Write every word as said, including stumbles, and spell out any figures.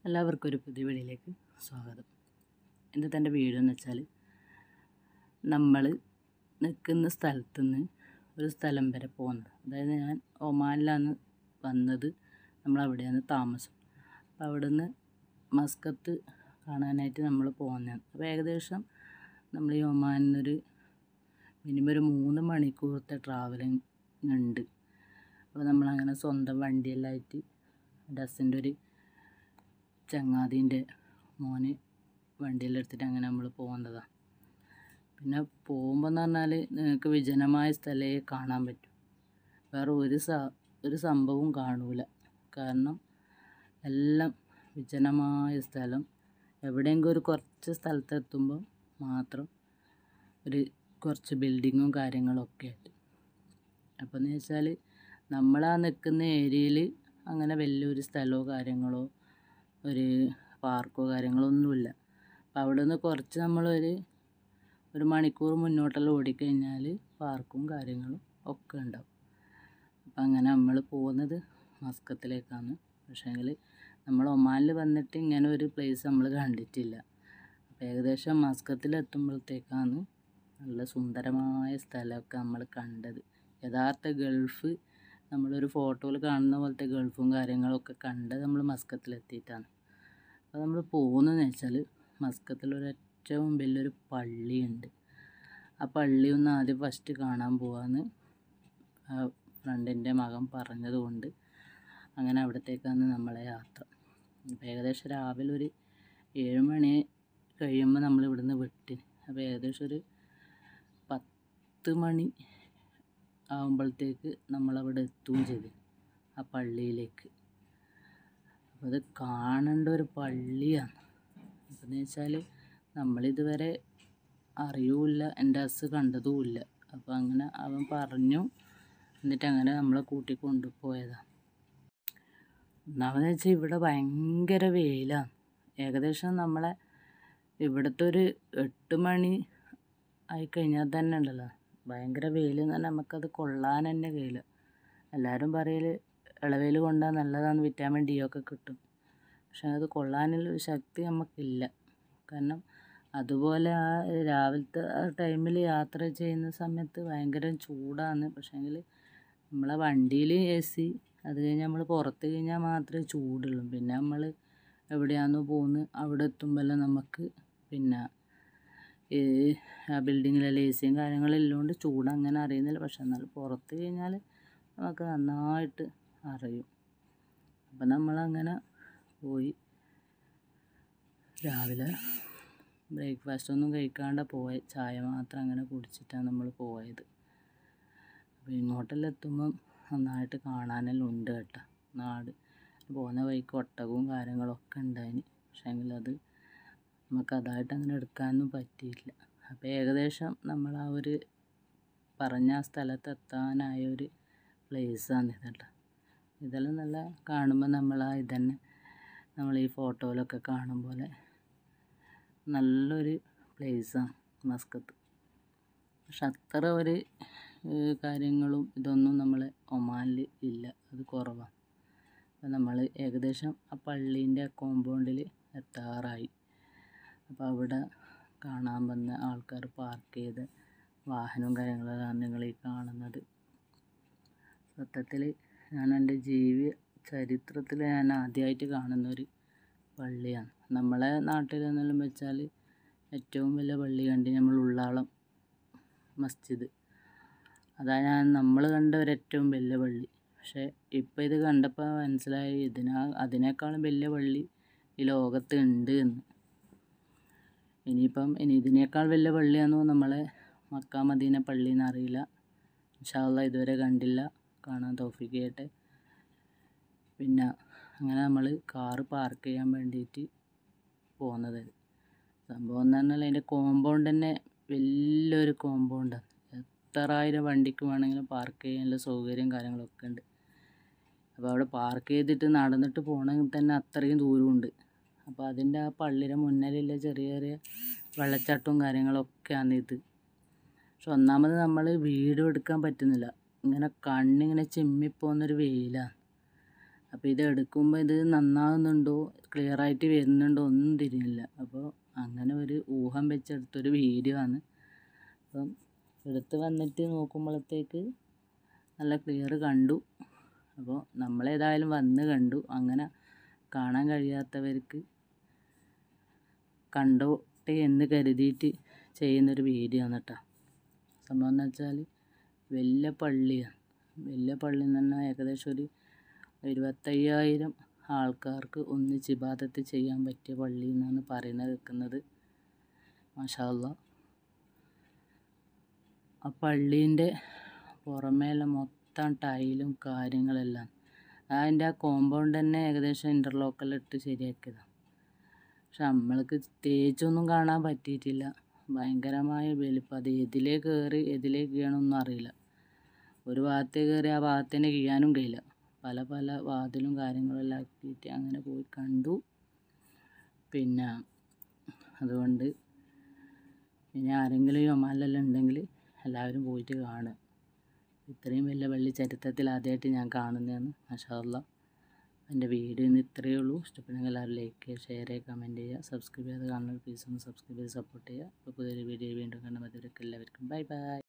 എല്ലാവർക്കും ഒരു പുതിയ വീഡിയോയിലേക്ക് സ്വാഗതം. ഇന്നത്തെ എൻ്റെ വീഡിയോ എന്ന് വെച്ചാൽ, നമ്മൾ നിൽക്കുന്ന സ്ഥലത്തു നിന്ന് ഒരു സ്ഥലം വരെ പോകുന്നത്. അതായത് ഞാൻ ഒമാനിലാണ് വന്നത്, നമ്മളവിടെയാണ് താമസം. അപ്പോൾ അവിടെ നിന്ന് മസ്കത്ത് കാണാനായിട്ട് നമ്മൾ പോകുന്നതാണ്. അപ്പോൾ ഏകദേശം നമ്മൾ ഈ ഒമാനിൽ നിന്നൊരു മിനിമം ഒരു മൂന്ന് മണിക്കൂറത്തെ ട്രാവലിംഗ് ഉണ്ട്. അപ്പോൾ നമ്മളങ്ങനെ സ്വന്തം വണ്ടിയെല്ലാം ആയിട്ട് ഡസിൻ്റെ ഒരു ചങ്ങാതിൻ്റെ മോന് വണ്ടിയെല്ലാം എടുത്തിട്ട് അങ്ങനെ നമ്മൾ പോകുന്നതാണ്. പിന്നെ പോകുമ്പോൾ എന്ന് പറഞ്ഞാൽ നിങ്ങൾക്ക് വിജനമായ സ്ഥലമേ കാണാൻ പറ്റും. വേറെ ഒരു സ ഒരു സംഭവവും കാണൂല. കാരണം എല്ലാം വിജനമായ സ്ഥലം. എവിടെയെങ്കിലും ഒരു കുറച്ച് സ്ഥലത്തെത്തുമ്പോൾ മാത്രം ഒരു കുറച്ച് ബിൽഡിങ്ങും കാര്യങ്ങളൊക്കെ ആയിട്ട്. അപ്പോൾ എന്ന് വെച്ചാൽ നമ്മളാ നിൽക്കുന്ന ഏരിയയിൽ അങ്ങനെ വലിയൊരു സ്ഥലമോ കാര്യങ്ങളോ ഒരു പാർക്കോ കാര്യങ്ങളൊന്നുമില്ല. അപ്പോൾ അവിടെ നിന്ന് കുറച്ച് നമ്മളൊരു ഒരു മണിക്കൂർ മുന്നോട്ടെല്ലാം ഓടിക്കഴിഞ്ഞാൽ പാർക്കും കാര്യങ്ങളും ഒക്കെ ഉണ്ടാവും. അപ്പം അങ്ങനെ നമ്മൾ പോകുന്നത് മസ്കത്തിലേക്കാണ്. പക്ഷേങ്കിൽ നമ്മൾ ഒമാനിൽ വന്നിട്ട് ഇങ്ങനെ ഒരു പ്ലേസ് നമ്മൾ കണ്ടിട്ടില്ല. അപ്പോൾ ഏകദേശം മസ്കത്തിലെത്തുമ്പോഴത്തേക്കാണ് നല്ല സുന്ദരമായ സ്ഥലമൊക്കെ നമ്മൾ കണ്ടത്. യഥാർത്ഥ ഗൾഫ് നമ്മളൊരു ഫോട്ടോയിൽ കാണുന്ന പോലത്തെ ഗൾഫും കാര്യങ്ങളൊക്കെ കണ്ടത് നമ്മൾ മസ്കത്തിലെത്തിയിട്ടാണ്. അപ്പോൾ നമ്മൾ പോകുന്നതെന്ന് വെച്ചാൽ മസ്കത്തിലൊരു ഏറ്റവും വലിയൊരു പള്ളിയുണ്ട്. ആ പള്ളി ഒന്ന് ആദ്യം ഫസ്റ്റ് കാണാൻ പോകാമെന്ന് ആ ഫ്രണ്ടിൻ്റെ മകൻ പറഞ്ഞതുകൊണ്ട് അങ്ങനെ അവിടത്തേക്കാണ് നമ്മളെ യാത്ര. അപ്പോൾ ഏകദേശം രാവിലെ ഒരു ഏഴ് മണി കഴിയുമ്പോൾ നമ്മൾ ഇവിടുന്ന് വിട്ട്. അപ്പോൾ ഏകദേശം ഒരു പത്ത് മണി ആകുമ്പോഴത്തേക്ക് നമ്മളവിടെ എത്തുകയും ചെയ്തു ആ പള്ളിയിലേക്ക്. അപ്പോൾ അത് കാണേണ്ട ഒരു പള്ളിയാണ്. അപ്പോഴെന്ന് വെച്ചാൽ നമ്മളിതുവരെ അറിയൂല, എൻ്റെ അസ് കണ്ടതുമില്ല. അപ്പോൾ അങ്ങനെ അവൻ പറഞ്ഞു, എന്നിട്ട് അങ്ങനെ നമ്മളെ കൂട്ടി കൊണ്ടുപോയതാണ്. ഒന്നാമതെന്ന് വെച്ചാൽ ഇവിടെ ഭയങ്കര വെയിലാണ്. ഏകദേശം നമ്മളെ ഇവിടുത്തെ ഒരു എട്ട് മണി ആയിക്കഴിഞ്ഞാൽ തന്നെ ഉണ്ടല്ലോ ഭയങ്കര വെയിൽ എന്ന് പറഞ്ഞാൽ നമുക്കത് കൊള്ളാൻ തന്നെ കഴിയില്ല. എല്ലാവരും പറയൽ ഇളവെയിൽ കൊണ്ടാൽ നല്ലതാണ്, വിറ്റാമിൻ ഡി ഒക്കെ കിട്ടും. പക്ഷെ അത് കൊള്ളാനുള്ളൊരു ശക്തി നമുക്കില്ല. കാരണം അതുപോലെ ആ രാവിലത്തെ ആ ടൈമിൽ യാത്ര ചെയ്യുന്ന സമയത്ത് ഭയങ്കര ചൂടാണ്. പക്ഷേങ്കിൽ നമ്മളെ വണ്ടിയിൽ എ സി, അത് കഴിഞ്ഞ് നമ്മൾ പുറത്ത് കഴിഞ്ഞാൽ മാത്രമേ ചൂടുള്ളൂ. പിന്നെ നമ്മൾ എവിടെയാണെന്നോ പോകുന്നത് അവിടെ എത്തുമ്പോഴെല്ലാം നമുക്ക് പിന്നെ ഈ ആ ബിൽഡിങ്ങിലെല്ലാം എ സിയും കാര്യങ്ങളെല്ലാം കൊണ്ട് ചൂട് അങ്ങനെ അറിയുന്നില്ല. പക്ഷെ എന്നാൽ പുറത്ത് കഴിഞ്ഞാൽ നമുക്ക് നന്നായിട്ട് അറിയും. അപ്പം നമ്മളങ്ങനെ പോയി. രാവിലെ ബ്രേക്ക്ഫാസ്റ്റ് ഒന്നും കഴിക്കാണ്ട് പോയ, ചായ മാത്രം അങ്ങനെ കുടിച്ചിട്ടാണ് നമ്മൾ പോയത്. അപ്പോൾ ഇങ്ങോട്ടെല്ലാം എത്തുമ്പം നന്നായിട്ട് കാണാനെല്ലാം ഉണ്ട് കേട്ടോ. നാട് പോകുന്ന വഴിക്ക് ഒട്ടകവും കാര്യങ്ങളൊക്കെ ഉണ്ടായിന്. പക്ഷേങ്കിൽ അത് നമുക്ക് അതായിട്ട് അങ്ങനെ എടുക്കാനൊന്നും പറ്റിയില്ല. അപ്പോൾ ഏകദേശം നമ്മൾ ആ ഒരു പറഞ്ഞ ആ സ്ഥലത്തെത്താനായ ഒരു പ്ലേസാണ് ഇതല്ല. ഇതെല്ലാം നല്ല കാണുമ്പോൾ നമ്മൾ ആ ഇതന്നെ നമ്മൾ ഈ ഫോട്ടോയിലൊക്കെ കാണും പോലെ നല്ലൊരു പ്ലേസാണ് മസ്കത്ത്. പക്ഷെ അത്ര ഒരു കാര്യങ്ങളും ഇതൊന്നും നമ്മളെ ഒമാനിൽ ഇല്ല, അത് കുറവാണ്. അപ്പോൾ നമ്മൾ ഏകദേശം ആ പള്ളീൻ്റെ കോമ്പൗണ്ടിൽ എത്താറായി. അപ്പോൾ അവിടെ കാണാൻ വന്ന ആൾക്കാർ പാർക്ക് ചെയ്ത വാഹനവും കാര്യങ്ങളാണ് നിങ്ങൾ ഈ കാണുന്നത്. സത്യത്തിൽ ഞാൻ എൻ്റെ ജീവി ചരിത്രത്തിൽ ഞാൻ ആദ്യമായിട്ട് കാണുന്നൊരു പള്ളിയാണ്. നമ്മളെ നാട്ടിലെന്നെല്ലാം വെച്ചാൽ ഏറ്റവും വലിയ പള്ളി കണ്ട് നമ്മൾ ഉള്ളാളം മസ്ജിദ്, അതാണ് ഞാൻ നമ്മൾ കണ്ട ഒരു ഏറ്റവും വലിയ പള്ളി. പക്ഷേ ഇപ്പോൾ ഇത് കണ്ടപ്പോൾ മനസ്സിലായി ഇതിനാ അതിനേക്കാളും വലിയ പള്ളി ഈ ലോകത്ത് ഉണ്ട് എന്ന്. ഇനിയിപ്പം ഇനി ഇതിനേക്കാൾ വലിയ പള്ളിയാണെന്നോ നമ്മളെ മക്ക മദീന പള്ളി എന്നറിയില്ല. ഇൻഷാ അല്ലാഹ് ഇതുവരെ കണ്ടില്ല, കാണാൻ തൗഫീഖ് ചെയ്യട്ടെ. പിന്നെ അങ്ങനെ നമ്മൾ കാറ് പാർക്ക് ചെയ്യാൻ വേണ്ടിയിട്ട് പോകുന്നത്. സംഭവം എന്ന് പറഞ്ഞാൽ അതിൻ്റെ കോമ്പൗണ്ട് തന്നെ വലിയൊരു കോമ്പൗണ്ടാണ്. എത്ര ആയിരം വണ്ടിക്ക് വേണമെങ്കിലും പാർക്ക് ചെയ്യാനുള്ള സൗകര്യം കാര്യങ്ങളൊക്കെ ഉണ്ട്. അപ്പോൾ അവിടെ പാർക്ക് ചെയ്തിട്ട് നടന്നിട്ട് പോകണമെങ്കിൽ തന്നെ അത്രയും ദൂരമുണ്ട്. അപ്പോൾ അതിൻ്റെ ആ പള്ളിയുടെ മുന്നിലുള്ള ചെറിയ ചെറിയ വെള്ളച്ചാട്ടവും കാര്യങ്ങളൊക്കെയാണ് ഇത്. പക്ഷെ ഒന്നാമത് നമ്മൾ വീഡിയോ എടുക്കാൻ പറ്റുന്നില്ല, ഇങ്ങനെ കണ്ണിങ്ങനെ ചിമ്മിപ്പോകുന്നൊരു വെയിലാണ്. അപ്പോൾ ഇത് എടുക്കുമ്പോൾ ഇത് നന്നാകുന്നുണ്ടോ ക്ലിയറായിട്ട് വരുന്നുണ്ടോ ഒന്നും തിരിയില്ല. അപ്പോൾ അങ്ങനെ ഒരു ഊഹം വെച്ചെടുത്തൊരു വീഡിയോ ആണ്. അപ്പം എടുത്ത് വന്നിട്ട് നോക്കുമ്പോഴത്തേക്ക് നല്ല ക്ലിയർ കണ്ടു. അപ്പോൾ നമ്മളേതായാലും വന്ന് കണ്ടു. അങ്ങനെ കാണാൻ കഴിയാത്തവർക്ക് കണ്ടോട്ടെ എന്ന് കരുതിയിട്ട് ചെയ്യുന്നൊരു വീഡിയോ ആണ് കേട്ടോ. സംഭവം എന്ന് വെച്ചാൽ വലിയ പള്ളിയാണ്. വലിയ പള്ളി എന്ന് പറഞ്ഞാൽ ഏകദേശം ഒരു ഇരുപത്തയ്യായിരം ആൾക്കാർക്ക് ഒന്നിച്ച് ഇബാദത്ത് ചെയ്യാൻ പറ്റിയ പള്ളി എന്നാണ് പറയുന്നത് കേൾക്കുന്നത്. മാഷാ അല്ലാഹ്. ആ പള്ളീൻ്റെ പുറമേല മൊത്തം ടൈലും കാര്യങ്ങളെല്ലാം. അതിൻ്റെ ആ കോമ്പൗണ്ട് തന്നെ ഏകദേശം ഇൻ്റർലോക്കെല്ലാം ഇട്ട് ശരിയാക്കിയതാണ്. പക്ഷെ നമ്മൾക്ക് തേച്ചൊന്നും കാണാൻ പറ്റിയിട്ടില്ല. ഭയങ്കരമായ വലിപ്പം. അത് എതിലേ കയറി എതിലേ കീഴണമെന്നും അറിയില്ല. ഒരു ഭാഗത്തേ കയറി ആ ഭാഗത്തേനെ കീഴാനും കഴിയില്ല. പല പല വാതിലും കാര്യങ്ങളെല്ലാം ആക്കിയിട്ട് അങ്ങനെ പോയി കണ്ടു. പിന്നെ അതുകൊണ്ട് ഇനി ആരെങ്കിലും ഒമാനിലെല്ലാം ഉണ്ടെങ്കിൽ എല്ലാവരും പോയിട്ട് കാണുക. ഇത്രയും വലിയ പള്ളി ചരിത്രത്തിൽ ആദ്യമായിട്ട് ഞാൻ കാണുന്നതാണ്. മാഷാ അല്ലാഹ്. എൻ്റെ വീഡിയോ ഇന്ന് ഇത്രയേ ഉള്ളൂ. ഇഷ്ടപ്പെടുന്നെങ്കിൽ എല്ലാവരും ലൈക്ക് ചെയ്യുക, ഷെയർ ചെയ്യുക, കമൻറ്റ് ചെയ്യുക. സബ്സ്ക്രൈബ് ചെയ്ത് കാണുന്നവർ പ്ലീസ് ഒന്ന് സബ്സ്ക്രൈബ് ചെയ്ത് സപ്പോർട്ട് ചെയ്യുക. അപ്പോൾ പുതിയൊരു വീഡിയോ വീണ്ടും കാണുമ്പോൾ എല്ലാവർക്കും ബൈ ബൈ.